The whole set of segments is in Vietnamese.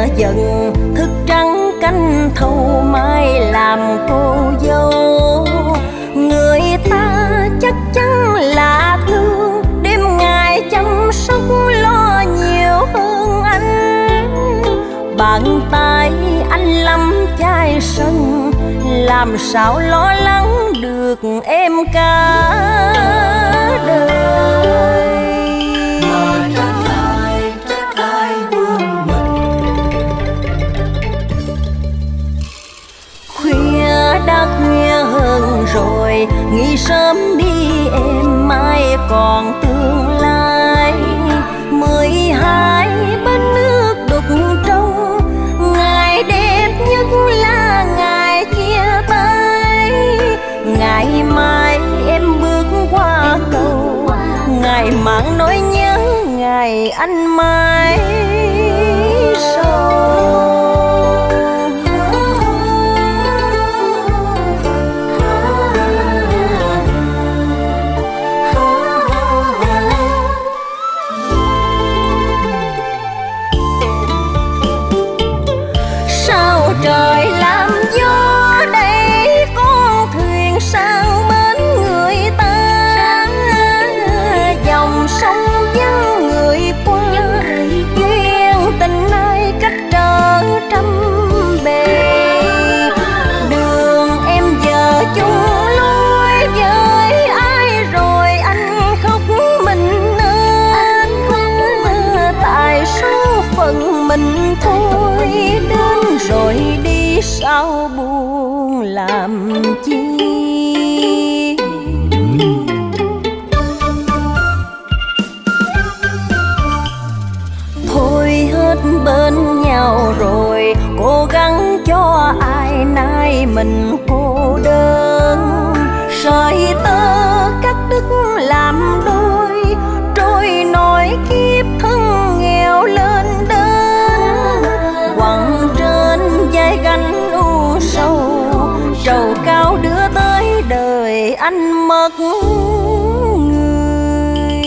dần thức trắng canh thâu mai làm cô dâu. Người ta chắc chắn là thương, đêm ngày chăm sóc lo nhiều hơn anh. Bàn tay anh lắm chai sân, làm sao lo lắng được em cả đời. Mà trách ai quên mình. Khuya đã khuya hơn rồi, nghỉ sớm đi em, mai còn tương lai. 12 bên nước đục trâu, ngày đẹp nhất là ngày chia tay. Ngày mai em bước qua cầu, ngày mặn nỗi nhớ, ngày anh mãi sầu. Trời làm gió để con thuyền sang bến người ta, dòng sông vắng người qua, duyên tình ai cách trở trăm bề. Đường em giờ chung lối với ai rồi, anh khóc mình nên tại số phận mình thôi. Đến rồi đi sao buồn làm chi. Thôi hết bên nhau rồi, cố gắng cho ai nay mình cô đơn. Sợi tơ cắt đứt làm đôi, trôi nổi kiếp thân nghèo lên đến. Quặng trên vai gánh u sầu, trầu cao đưa tới đời anh mất người.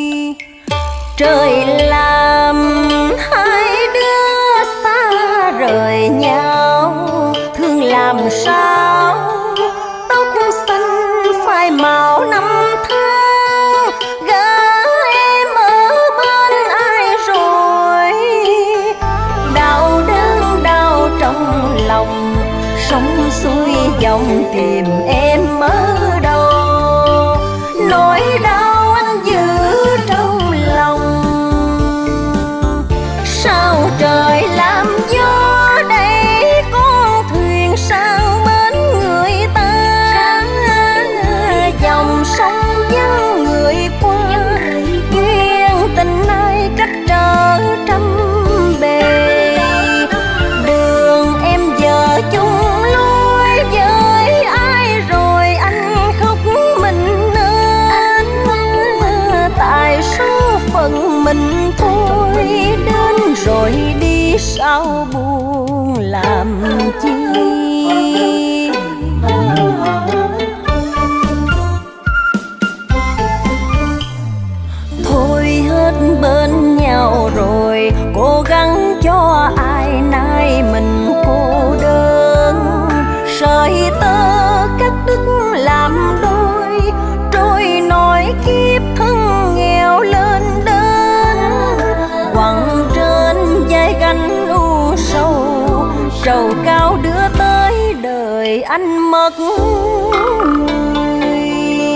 Trời làm hai đứa xa rời nhau, thương làm sao tóc xanh phai màu năm tháng. Gã em ở bên ai rồi, đau đớn đau trong lòng, sông xuôi dòng tìm em ở đâu. Nỗi đau anh giữ trong lòng, sao trời làm gió để con thuyền sang bến người ta, dòng sông vắng người qua, duyên tình ai cách trở trăm bề. Đường em giờ chung lối với ai rồi, anh khóc mình nên tại số phận mình thôi. Đến rồi đi sao buồn làm chi. Thôi hết bên nhau rồi, cố gắng cho ai nay mình cô đơn. Sợi tơ cắt đứt làm đôi, trôi nổi kiếp thân nghèo lên đến. Quặng trên vai gánh u sầu, trầu cao đưa tới đời anh mất người.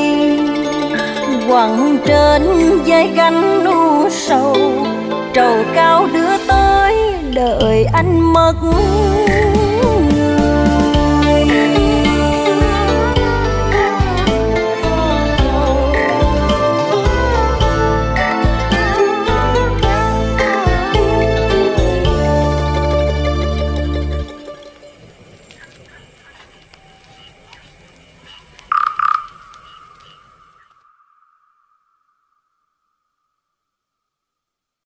Quặng trên vai gánh u sầu, trầu cao đưa tới đời anh mất người.